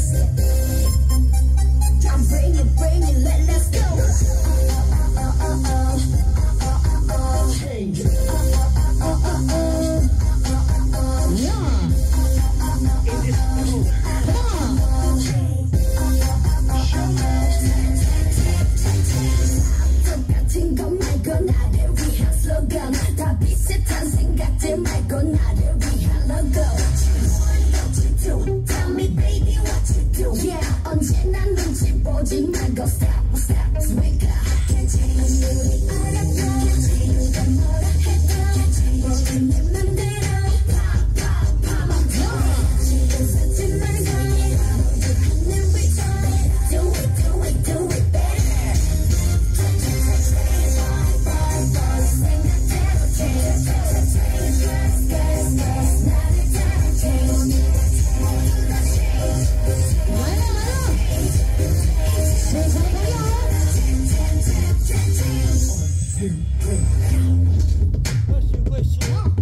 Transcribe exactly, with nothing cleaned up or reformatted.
I'm bring it, bring it, let, let's go. Oh, oh, oh, oh, oh, oh, oh, change. Oh, oh, oh, oh, oh, oh, yeah. In this groove, come on. 똑같은 것 말고 나를 위한 슬로건 다 비슷한 생각들 말고 나를 위한 로고. What you do? Tell me baby what you do? Yeah, 언제나 눈치 보지 말고 stop, stop, wake up. 우리 알아봐, 지금가 뭐라 해도 모든 내 맘대로 pop, pop, pop up go. 지금 서지 말고 모두 하늘 위로 do it, do it, do it better. Bless you, bless you.